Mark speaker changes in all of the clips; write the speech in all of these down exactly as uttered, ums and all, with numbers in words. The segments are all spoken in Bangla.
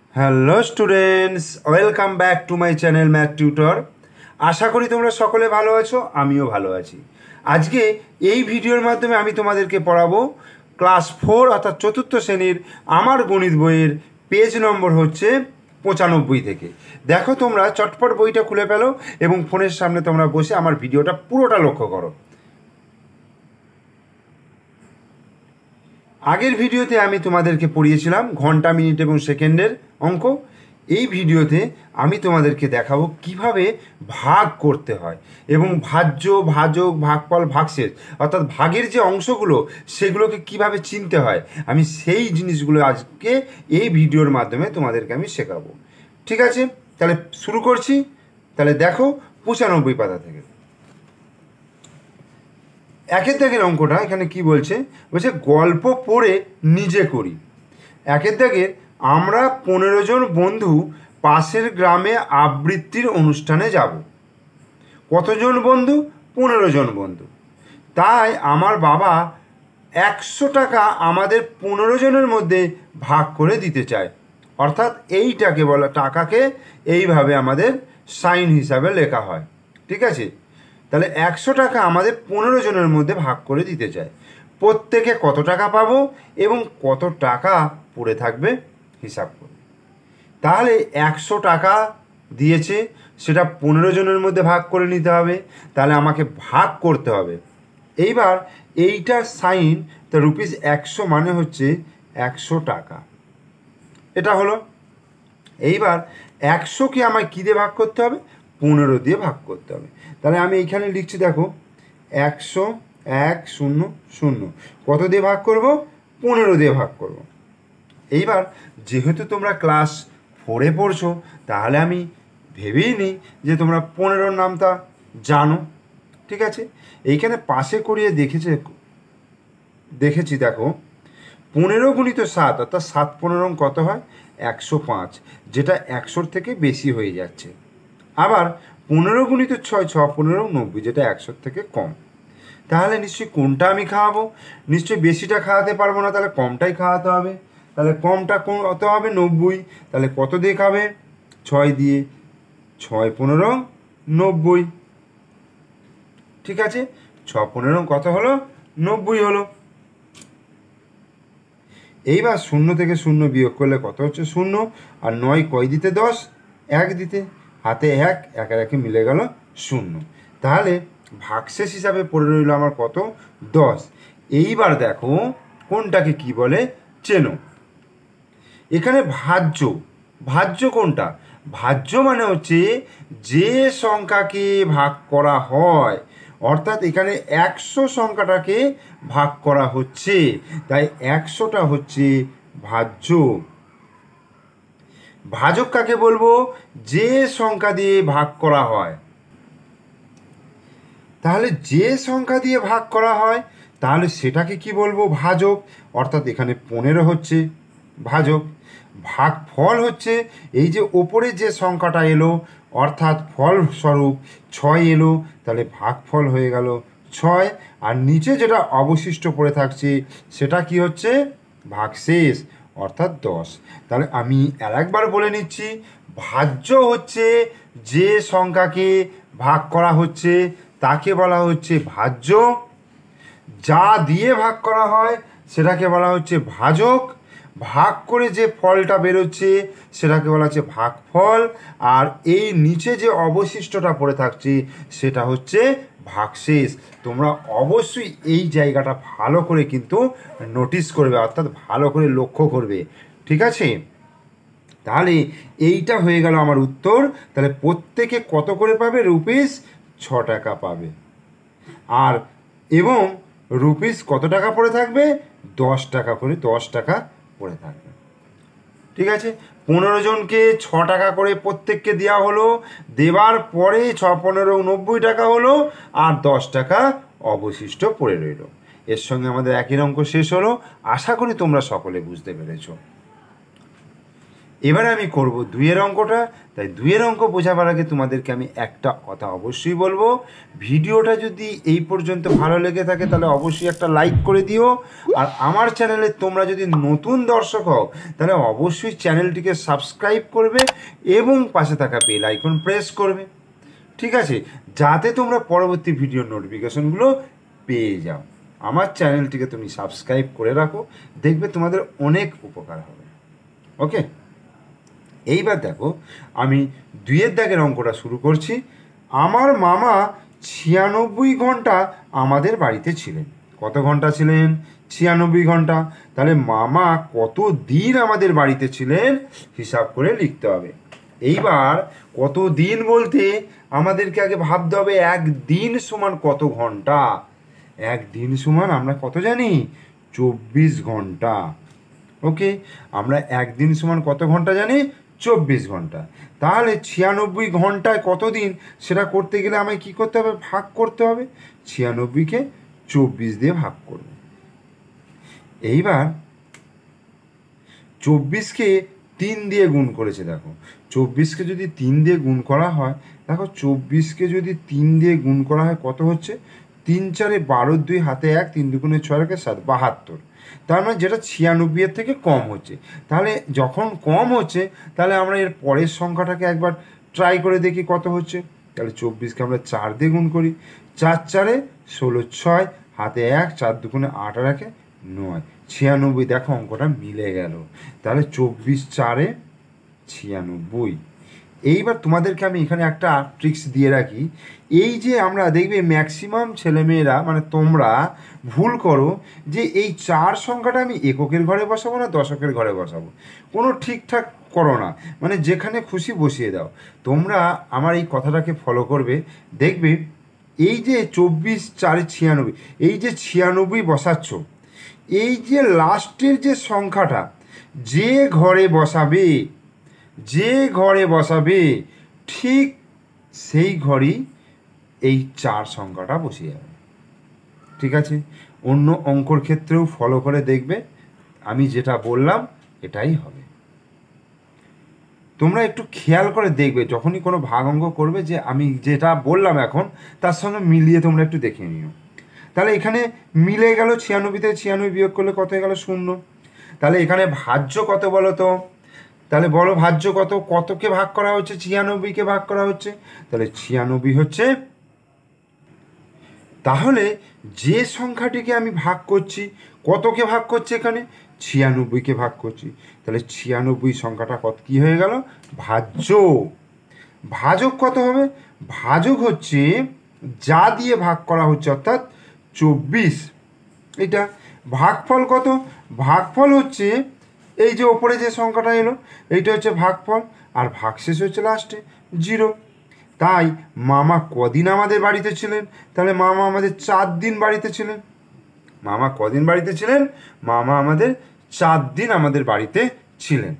Speaker 1: Hello students, welcome back to my channel math tutor. আশা করি তোমরা সকলে ভালো আছো, আমিও ভালো আছি। আজকে এই ভিডিওর মাধ্যমে আমি তোমাদেরকে পড়াবো ক্লাস ফোর অর্থাৎ চতুর্থ শ্রেণীর আমার গণিত বইয়ের পেজ নম্বর হচ্ছে পঁচানব্বই থেকে। দেখো তোমরা চটপট বইটা খুলে ফেলো এবং ফোনের সামনে তোমরা বসে আমার ভিডিওটা পুরোটা লক্ষ্য করো। আগের ভিডিওতে আমি তোমাদেরকে পড়িয়েছিলাম ঘন্টা, মিনিট এবং সেকেন্ডের অঙ্ক। এই ভিডিওতে আমি তোমাদেরকে দেখাবো কিভাবে ভাগ করতে হয় এবং ভাজ্য, ভাজক, ভাগফল, ভাগশেষ অর্থাৎ ভাগের যে অংশগুলো সেগুলোকে কিভাবে চিনতে হয়, আমি সেই জিনিসগুলো আজকে এই ভিডিওর মাধ্যমে তোমাদেরকে আমি শেখাবো। ঠিক আছে, তাহলে শুরু করছি। তাহলে দেখো পঁচানব্বই পাতা থেকে একের দাগের অঙ্কটা এখানে কি বলছে, বলছে গল্প পড়ে নিজে করি। একের দাগের আমরা পনেরো জন বন্ধু পাশের গ্রামে আবৃত্তির অনুষ্ঠানে যাব। কতজন বন্ধু? পনেরো জন বন্ধু। তাই আমার বাবা একশো টাকা আমাদের পনেরো জনের মধ্যে ভাগ করে দিতে চায়। অর্থাৎ এইটাকে বলা, টাকাকে এইভাবে আমাদের সাইন হিসাবে লেখা হয়। ঠিক আছে, তাহলে একশো টাকা আমাদের পনেরো জনের মধ্যে ভাগ করে দিতে চায়। প্রত্যেকে কত টাকা পাবো এবং কত টাকা পড়ে থাকবে হিসাব করে। তাহলে একশো টাকা দিয়েছে, সেটা পনেরো জনের মধ্যে ভাগ করে নিতে হবে। তাহলে আমাকে ভাগ করতে হবে। এইবার এইটার সাইন, তা রুপিস একশো মানে হচ্ছে একশো টাকা, এটা হলো। এইবার একশোকে আমায় কী দিয়ে ভাগ করতে হবে? পনেরো দিয়ে ভাগ করতে হবে। তাহলে আমি এইখানে লিখছি, দেখো একশো এক শূন্য শূন্য কত দিয়ে ভাগ করব? পনেরো দিয়ে ভাগ করব। এইবার যেহেতু তোমরা ক্লাস ফোরে পড়ছো, তাহলে আমি ভেবেই নিই যে তোমরা পনেরোর নামটা জানো। ঠিক আছে, এইখানে পাশে করিয়ে দেখেছে দেখেছি দেখো পনেরো গুণিত সাত অর্থাৎ সাত পনেরো কত হয়? একশো পাঁচ, যেটা একশোর থেকে বেশি হয়ে যাচ্ছে। আবার পনেরো গুণিত ছয়, ছ পনেরো নব্বই, যেটা একশোর থেকে কম। তাহলে নিশ্চয়ই কোনটা আমি খাওয়াবো? নিশ্চয়ই বেশিটা খাওয়াতে পারবো না, তাহলে কমটাই খাওয়াতে হবে। তাহলে কমটা কত হবে? নব্বই। তাহলে কত দিয়ে খাবে? ছয় দিয়ে। ছয় পনেরো নব্বই। ঠিক আছে, ছ পনেরো কত হলো? নব্বই হলো। এইবার শূন্য থেকে শূন্য বিয়োগ করলে কত হচ্ছে? শূন্য। আর নয় কয় দিতে? দশ। এক দিতে, হাতে এক, একে একে মিলে গেল শূন্য। তাহলে ভাগশেষ হিসাবে পড়ে রইল আমার কত? দশ। এইবার দেখো কোনটাকে কি বলে চেনো। এখানে ভাজ্য, ভাজ্য কোনটা? ভাজ্য মানে হচ্ছে যে সংখ্যাকে ভাগ করা হয়, অর্থাৎ এখানে একশো সংখ্যাটাকে ভাগ করা হচ্ছে, তাই একশোটা হচ্ছে ভাজ্য। ভাজক কাকে বলবো? যে সংখ্যা দিয়ে ভাগ করা হয়। তাহলে যে সংখ্যা দিয়ে ভাগ করা হয়, তাহলে সেটাকে কি বলবো? ভাজক। অর্থাৎ এখানে পনেরো হচ্ছে ভাজক। ভাগফল হচ্ছে এই যে ওপরে যে সংখ্যাটা এলো, অর্থাৎ ফলস্বরূপ ছয় এলো, তাহলে ভাগফল হয়ে গেল ছয়। আর নিচে যেটা অবশিষ্ট পড়ে থাকছে সেটা কি হচ্ছে? ভাগশেষ, অর্থাৎ দশ। তাহলে আমি আর একবার বলে নিচ্ছি, ভাজ্য হচ্ছে যে সংখ্যাকে ভাগ করা হচ্ছে তাকে বলা হচ্ছে ভাজ্য। যা দিয়ে ভাগ করা হয় সেটাকে বলা হচ্ছে ভাজক। ভাগ করে যে ফলটা বেরোচ্ছে সেটাকে বলা হচ্ছে ভাগফল। আর এই নিচে যে অবশিষ্টটা পড়ে থাকছে সেটা হচ্ছে ভাগশেষ। তোমরা অবশ্যই এই জায়গাটা ভালো করে কিন্তু নোটিস করবে, অর্থাৎ ভালো করে লক্ষ্য করবে। ঠিক আছে, তাহলে এইটা হয়ে গেল আমার উত্তর। তাহলে প্রত্যেকে কত করে পাবে? রুপিস ছ টাকা পাবে। আর এবং রুপিস কত টাকা পড়ে থাকবে? দশ টাকা করে, দশ টাকা পড়ে থাকবে। ঠিক আছে, পনেরো জনকে ছ টাকা করে প্রত্যেককে দেওয়া হলো। দেওয়ার পরে ছ পনেরো নব্বই টাকা হলো, আর দশ টাকা অবশিষ্ট পড়ে রইল। এর সঙ্গে আমাদের একই অঙ্ক শেষ হলো। আশা করি তোমরা সকলে বুঝতে পেরেছো। এবারে আমি করব দুইয়ের অঙ্কটা। তাই দুইয়ের অঙ্ক বোঝাবার আগে তোমাদেরকে আমি একটা কথা অবশ্যই বলবো, ভিডিওটা যদি এই পর্যন্ত ভালো লেগে থাকে তাহলে অবশ্যই একটা লাইক করে দিও। আর আমার চ্যানেলে তোমরা যদি নতুন দর্শক হও তাহলে অবশ্যই চ্যানেলটিকে সাবস্ক্রাইব করবে এবং পাশে থাকা বেল আইকন প্রেস করবে, ঠিক আছে, যাতে তোমরা পরবর্তী ভিডিওর নোটিফিকেশনগুলো পেয়ে যাও। আমার চ্যানেলটিকে তুমি সাবস্ক্রাইব করে রাখো, দেখবে তোমাদের অনেক উপকার হবে। ওকে, এইবার দেখো আমি দুইয়ের দাগের অঙ্কটা শুরু করছি। আমার মামা ছিয়ানব্বই ঘন্টা আমাদের বাড়িতে ছিলেন। কত ঘন্টা ছিলেন? ছিয়ানব্বই ঘন্টা। তাহলে মামা কত দিন আমাদের বাড়িতে ছিলেন হিসাব করে লিখতে হবে। এইবার কত দিন বলতে আমাদেরকে আগে ভাবতে হবে এক দিন সমান কত ঘন্টা। এক দিন সমান আমরা কত জানি? চব্বিশ ঘন্টা। ওকে, আমরা একদিন সমান কত ঘন্টা জানি? চব্বিশ ঘন্টা। তাহলে ছিয়ানব্বই ঘন্টায় কত দিন সেটা করতে গেলে আমায় কী করতে হবে? ভাগ করতে হবে। ছিয়ানব্বইকে চব্বিশ দিয়ে ভাগ করব। এইবার চব্বিশকে তিন দিয়ে গুণ করেছে। দেখো চব্বিশকে যদি তিন দিয়ে গুণ করা হয়, দেখো চব্বিশকে যদি তিন দিয়ে গুণ করা হয় কত হচ্ছে? তিন চারে বারো, দুই হাতে এক, তিন দুগুণে ছয় একে সাত, বাহাত্তর। তার মানে যেটা ছিয়ানব্বইয়ের থেকে কম হচ্ছে। তাহলে যখন কম হচ্ছে তাহলে আমরা এর পরের সংখ্যাটাকে একবার ট্রাই করে দেখি কত হচ্ছে। তাহলে চব্বিশকে আমরা চার দিয়ে গুণ করি। চার চারে ষোলো, ছয় হাতে এক, চার দুগুণে আট আর একে নয়, ছিয়ানব্বই। দেখো অঙ্কটা মিলে গেল। তাহলে চব্বিশ চারে ছিয়ানব্বই। এইবার তোমাদেরকে আমি এখানে একটা ট্রিক্স দিয়ে রাখি। এই যে আমরা দেখবে ম্যাক্সিমাম ছেলেমেয়েরা মানে তোমরা ভুল করো যে এই চার সংখ্যাটা আমি এককের ঘরে বসাবো না দশকের ঘরে বসাবো, কোনো ঠিকঠাক করো না, মানে যেখানে খুশি বসিয়ে দাও। তোমরা আমার এই কথাটাকে ফলো করবে, দেখবে এই যে চব্বিশ চারে ছিয়ানব্বই, এই যে ছিয়ানব্বই বসাচ্ছ, এই যে লাস্টের যে সংখ্যাটা যে ঘরে বসাবে, যে ঘরে বসাবে ঠিক সেই ঘরেই এই চার সংখ্যাটা বসিয়ে যাবে, ঠিক আছে? অন্য অঙ্কর ক্ষেত্রেও ফলো করে দেখবে, আমি যেটা বললাম এটাই হবে। তোমরা একটু খেয়াল করে দেখবে যখনই কোনো ভাগ অঙ্ক করবে যে আমি যেটা বললাম এখন তার সঙ্গে মিলিয়ে তোমরা একটু দেখে নিও। তাহলে এখানে মিলে গেল, ছিয়ানব্বই থেকে ছিয়ানব্বই বিয়োগ করলে কত হয়ে গেল? শূন্য। তাহলে এখানে ভাজ্য কত বলো তো? তাহলে বলো ভাজ্য কত? কতকে ভাগ করা হচ্ছে? ছিয়ানব্বইকে ভাগ করা হচ্ছে। তাহলে ছিয়ানব্বই হচ্ছে, তাহলে যে সংখ্যাটিকে আমি ভাগ করছি কতকে ভাগ করছি? এখানে ছিয়ানব্বইকে ভাগ করছি। তাহলে ছিয়ানব্বই সংখ্যাটা কত কী হয়ে গেল? ভাজ্য। ভাজক কত হবে? ভাজক হচ্ছে যা দিয়ে ভাগ করা হচ্ছে, অর্থাৎ চব্বিশ। এটা ভাগফল কত? ভাগফল হচ্ছে এই যে ওপরে যে সংখ্যাটা এলো এইটা হচ্ছে ভাগফল, আর ভাগশেষ হচ্ছে লাস্টে জিরো। তাই মামা কদিন আমাদের বাড়িতে ছিলেন? তাহলে মামা আমাদের চার দিন বাড়িতে ছিলেন। মামা কদিন বাড়িতে ছিলেন? মামা আমাদের চার দিন আমাদের বাড়িতে ছিলেন।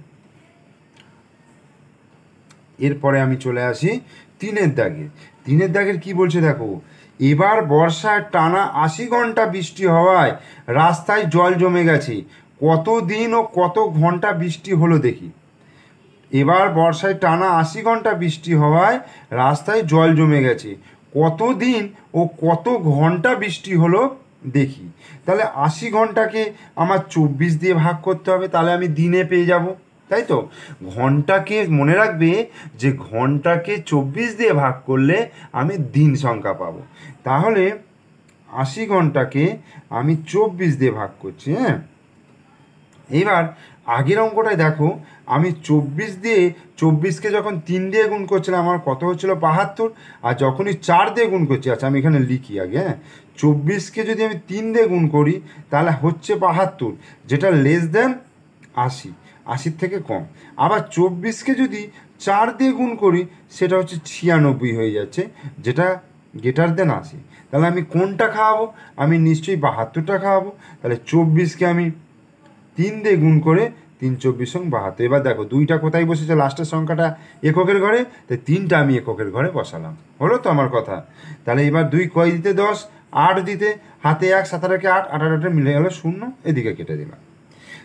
Speaker 1: এরপরে আমি চলে আসি তিনের দাগে। তিনের দাগের কি বলছে দেখো, এবার বর্ষায় টানা আশি ঘন্টা বৃষ্টি হওয়ায় রাস্তায় জল জমে গেছে, কত দিন ও কত ঘন্টা বৃষ্টি হলো দেখি। এবার বর্ষায় টানা আশি ঘন্টা বৃষ্টি হওয়ায় রাস্তায় জল জমে গেছে, কত দিন ও কত ঘন্টা বৃষ্টি হলো দেখি। তাহলে আশি ঘন্টাকে আমার চব্বিশ দিয়ে ভাগ করতে হবে, তাহলে আমি দিনে পেয়ে যাব, তাই তো? ঘন্টাকে মনে রাখবে যে ঘন্টাকে চব্বিশ দিয়ে ভাগ করলে আমি দিন সংখ্যা পাবো। তাহলে আশি ঘন্টাকে আমি চব্বিশ দিয়ে ভাগ করছি। হ্যাঁ, এইবার আগের অঙ্কটায় দেখো আমি চব্বিশ দিয়ে চব্বিশকে যখন তিন দিয়ে গুণ করছিলাম আমার কত হচ্ছিল? বাহাত্তর। আর যখনই চার দিয়ে গুণ করছি, আচ্ছা আমি এখানে লিখি আগে, হ্যাঁ, চব্বিশকে যদি আমি তিন দিয়ে গুণ করি তাহলে হচ্ছে বাহাত্তর, যেটা লেস দেন আশি, আশির থেকে কম। আবার চব্বিশকে যদি চার দিয়ে গুণ করি সেটা হচ্ছে ছিয়ানব্বই হয়ে যাচ্ছে, যেটা গ্রেটার দেন আশি। তাহলে আমি কোনটা খাওয়াবো? আমি নিশ্চয়ই বাহাত্তরটা খাওয়াবো। তাহলে চব্বিশকে আমি তিন দিয়ে গুণ করে তিন চব্বিশ সঙ্গে বাহাত্তর। এবার দেখো দুইটা কোথায় বসেছে? লাস্টের সংখ্যাটা এককের ঘরে, তাই তিনটা আমি এককের ঘরে বসালাম। হলো তো আমার কথা? তাহলে এবার দুই কয় দিতে? দশ। আট দিতে হাতে এক, সাত আটকে আট, আট আটে মিলে গেল শূন্য, এদিকে কেটে দিলাম।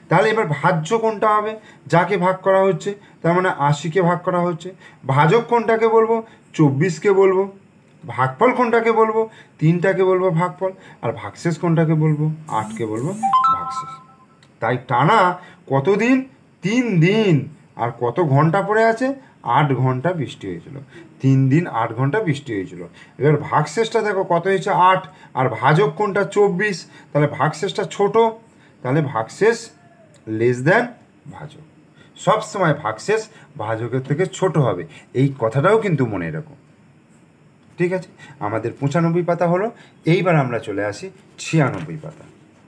Speaker 1: তাহলে এবার ভাজ্য কোনটা হবে, যাকে ভাগ করা হচ্ছে, তার মানে আশিকে ভাগ করা হচ্ছে। ভাজক কোনটাকে বলবো, চব্বিশকে বলবো। ভাগফল কোনটাকে বলবো, তিনটাকে বলবো ভাগফল। আর ভাগশেষ কোনটাকে বলবো, আটকে বলবো ভাগশেষ। তাই টানা কতদিন, তিন দিন। আর কত ঘন্টা পড়ে আছে, আট ঘন্টা বৃষ্টি হয়েছিল। তিন দিন আট ঘন্টা বৃষ্টি হয়েছিল। এবার ভাগশেষটা দেখো কত হয়েছে, আট। আর ভাজক কোনটা, চব্বিশ। তাহলে ভাগশেষটা ছোট, তাহলে ভাগশেষ লেস দ্যান ভাজক। সবসময় ভাগশেষ ভাজকের থেকে ছোট হবে, এই কথাটাও কিন্তু মনে রাখো। ঠিক আছে, আমাদের পঁচানব্বই পাতা হলো। এইবার আমরা চলে আসি ছিয়ানব্বই পাতা।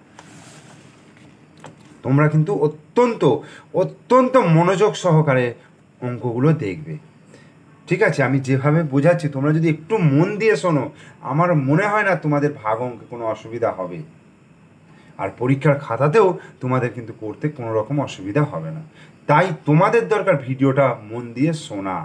Speaker 1: তোমরা কিন্তু অত্যন্ত অত্যন্ত মনোযোগ সহকারে অঙ্কগুলো দেখবে। ঠিক আছে, আমি যেভাবে বোঝাচ্ছি তোমরা যদি একটু মন দিয়ে শোনো, আমার মনে হয় না তোমাদের ভাগ অঙ্কে কোনো অসুবিধা হবে। আর পরীক্ষার খাতাতেও তোমাদের কিন্তু করতে কোনো রকম অসুবিধা হবে না। তাই তোমাদের দরকার ভিডিওটা মন দিয়ে শোনা।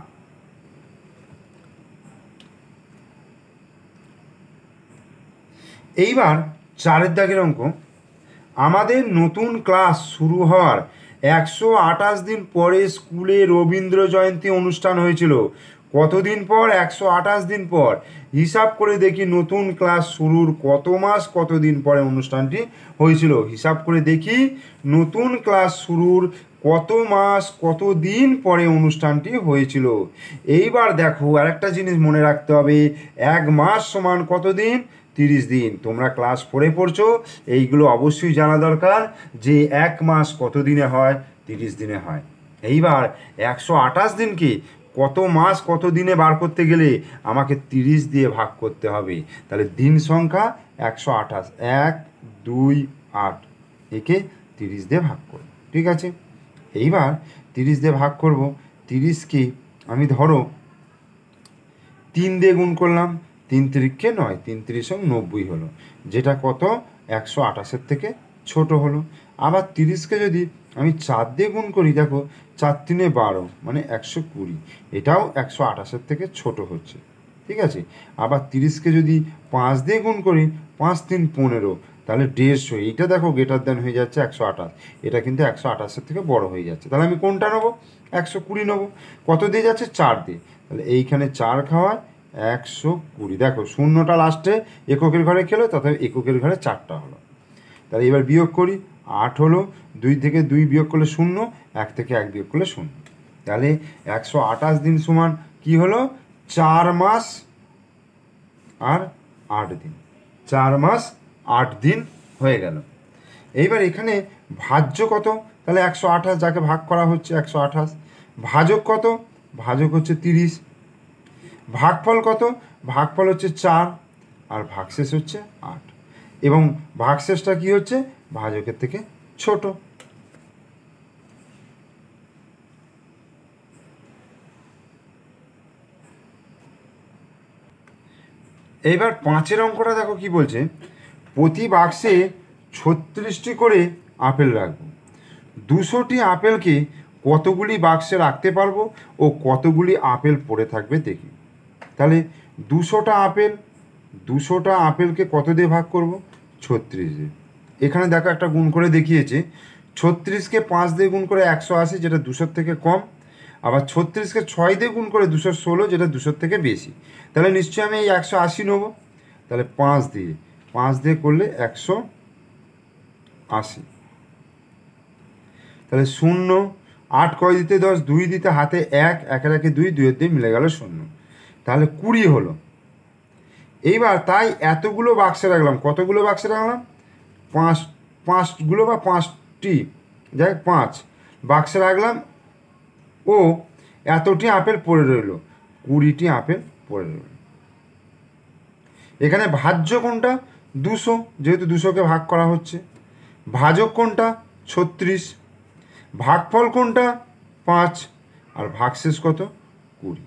Speaker 1: এইবার চারের দাগের অঙ্ক। আমাদের নতুন ক্লাস শুরু হওয়ার একশো আঠাশ দিন পরে স্কুলে রবীন্দ্র জয়ন্তী অনুষ্ঠান হয়েছিল। কতদিন পর, একশো আঠাশ দিন পর। হিসাব করে দেখি নতুন ক্লাস শুরুর কত মাস কত দিন পরে অনুষ্ঠানটি হয়েছিল। হিসাব করে দেখি নতুন ক্লাস শুরুর কত মাস কত দিন পরে অনুষ্ঠানটি হয়েছিল। এইবার দেখো আরেকটা জিনিস মনে রাখতে হবে, এক মাস সমান কত দিন, তিরিশ দিন। তোমরা ক্লাস ফোরে পড়ছো, এইগুলো অবশ্যই জানা দরকার যে এক মাস কত দিনে হয়, তিরিশ দিনে হয়। এইবার একশো আঠাশ দিনকে কত মাস কত দিনে বার করতে গেলে আমাকে তিরিশ দিয়ে ভাগ করতে হবে। তাহলে দিন সংখ্যা একশো আঠাশ, এক দুই আট, একে তিরিশ দিয়ে ভাগ করব। ঠিক আছে, এইবার তিরিশ দিয়ে ভাগ করব। তিরিশকে আমি ধরো তিন দিয়ে গুণ করলাম, তিন তিরিখে নয়, তিন তিরিশ নব্বই হলো, যেটা কত, একশো আঠাশের থেকে ছোট হলো। আবার তিরিশকে যদি আমি চার দিয়ে গুণ করি, দেখো চার তিনে বারো, মানে একশো কুড়ি, এটাও একশো আঠাশের থেকে ছোট হচ্ছে। ঠিক আছে, আবার তিরিশকে যদি পাঁচ দিয়ে গুণ করি, পাঁচ তিন পনেরো, তাহলে দেড়শো, এইটা দেখো গ্রেটার দেন হয়ে যাচ্ছে একশো আঠাশ, এটা কিন্তু একশো আঠাশের থেকে বড় হয়ে যাচ্ছে। তাহলে আমি কোনটা নেবো, একশো কুড়ি নেবো। কত দিয়ে যাচ্ছে, চার দিয়ে, তাহলে এইখানে চার খাওয়ায় একশো কুড়ি। দেখো শূন্যটা লাস্টে এককের ঘরে খেলো, তথাপি এককের ঘরে চারটা হলো। তাহলে এবার বিয়োগ করি, আট হলো, দুই থেকে দুই বিয়োগ করলে শূন্য, এক থেকে এক বিয়োগ করলে শূন্য। তাহলে একশো আঠাশ দিন সমান কি হলো, চার মাস আর আট দিন। চার মাস আট দিন হয়ে গেল। এইবার এখানে ভাজ্য কত, তাহলে একশো আঠাশ, যাকে ভাগ করা হচ্ছে একশো আঠাশ। ভাজক কত, ভাজক হচ্ছে তিরিশ। ভাগফল কত, ভাগফল হচ্ছে চার, আর ভাগশেষ হচ্ছে আট। এবং ভাগশেষটা কি হচ্ছে, ভাজকের থেকে ছোট। এইবার পাঁচের অঙ্কটা দেখো কি বলছে, প্রতি বাক্সে ছত্রিশটি করে আপেল রাখবো। দুশোটি আপেলকে কতগুলি বাক্সে রাখতে পারবো ও কতগুলি আপেল পড়ে থাকবে দেখি। তাহলে দুশোটা আপেল, দুশোটা আপেলকে কত দিয়ে ভাগ করব, ছত্রিশ দিয়ে। এখানে দেখো একটা গুণ করে দেখিয়েছে, ছত্রিশকে পাঁচ দিয়ে গুণ করে একশো আশি, যেটা দুশোর থেকে কম। আবার ছত্রিশকে ছয় দিয়ে গুণ করে দুশো ষোলো, যেটা দুশোর থেকে বেশি। তাহলে নিশ্চয়ই আমি এই একশো আশি নেবো। তাহলে পাঁচ দিয়ে, পাঁচ দিয়ে করলে একশো আশি। তাহলে শূন্য, আট কয় দিতে দশ, দুই দিতে হাতে এক, একের একে দুই, দুইয়ের দিয়ে মিলে গেল শূন্য। তাহলে কুড়ি হলো। এইবার তাই এতগুলো বাক্সে রাখলাম, কতগুলো বাক্সে রাখলাম, পাঁচ, পাঁচগুলো বা পাঁচটি, যাই পাঁচ বাক্সে রাখলাম ও এতটি আপেল পড়ে রইল, কুড়িটি আপেল পড়ে রইল। এখানে ভাজ্য কোনটা, দুশো, যেহেতু দুশোকে ভাগ করা হচ্ছে। ভাজক কোনটা, ছত্রিশ। ভাগফল কোনটা, পাঁচ। আর ভাগশেষ কত, কুড়ি।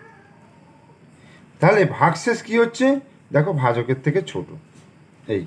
Speaker 1: তাহলে ভাগশেষ কি হচ্ছে, দেখো ভাজকের থেকে ছোট। এই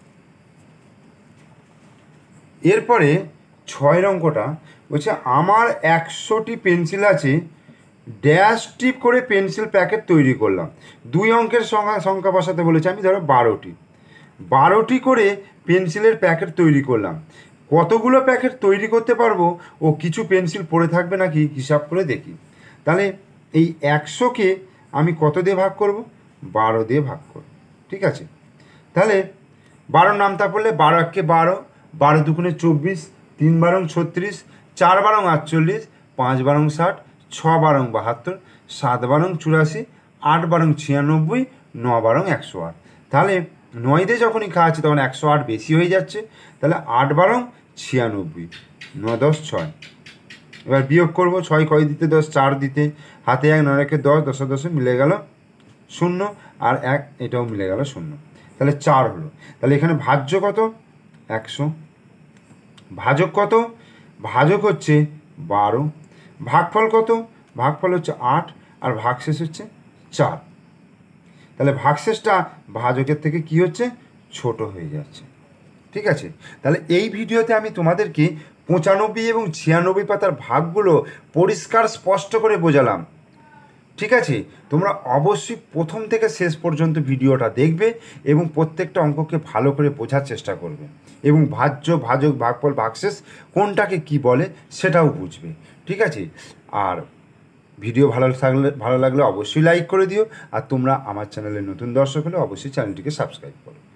Speaker 1: এরপরে ছয়ের অঙ্কটা বলছে, আমার একশোটি পেন্সিল আছে, ড্যাশ টিপ করে পেন্সিল প্যাকেট তৈরি করলাম। দুই অঙ্কের সংখ্যা সংখ্যা বসাতে বলেছে, আমি ধরো বারোটি, বারোটি করে পেন্সিলের প্যাকেট তৈরি করলাম। কতগুলো প্যাকেট তৈরি করতে পারবো ও কিছু পেন্সিল পড়ে থাকবে নাকি হিসাব করে দেখি। তাহলে এই একশোকে আমি কত দিয়ে ভাগ করব? বারো দিয়ে ভাগ করব। ঠিক আছে, তাহলে বারোর নামতা পড়লে বারো একে বারো, বারো দুগুণে চব্বিশ, তিন বারং ছত্রিশ, চার বারং আটচল্লিশ, পাঁচ বারং ষাট, ছ বারং বাহাত্তর, সাত বারং চুরাশি, আট বারং ছিয়ানব্বই, ন বারং একশো আট। তাহলে নয় দিয়ে যখনই খাওয়াচ্ছে তখন একশো আট বেশি হয়ে যাচ্ছে। তাহলে আট বারং ছিয়ানব্বই, ন দশ ছয়। এবার বিয়োগ করবো, ছয় কয় দিতে দশ, চার দিতে, হাতে এক, নয় একে দশ, দশে দশে মিলে গেল শূন্য, আর এক এটাও মিলে গেল শূন্য। তাহলে চার হলো। তাহলে এখানে ভাজ্য কত? একশো। ভাজক কত? ভাজক হচ্ছে বারো। ভাগফল কত? ভাগফল হচ্ছে আট, আর ভাগশেষ হচ্ছে চার। তাহলে ভাগশেষটা ভাজকের থেকে কি হচ্ছে? ছোট হয়ে যাচ্ছে। ঠিক আছে, তাহলে এই ভিডিওতে আমি তোমাদেরকে পঁচানব্বই এবং ছিয়ানব্বই পাতার ভাগগুলো পরিষ্কার স্পষ্ট করে বোঝালাম। ঠিক আছে, তোমরা অবশ্যই প্রথম থেকে শেষ পর্যন্ত ভিডিওটা দেখবে এবং প্রত্যেকটা অঙ্ককে ভালো করে বোঝার চেষ্টা করবে এবং ভাজ্য, ভাজক, ভাগফল, ভাগশেষ কোনটাকে কি বলে সেটাও বুঝবে। ঠিক আছে, আর ভিডিও ভালো থাকলে ভালো লাগলে অবশ্যই লাইক করে দিও, আর তোমরা আমার চ্যানেলে নতুন দর্শক হলে অবশ্যই চ্যানেলটিকে সাবস্ক্রাইব করো।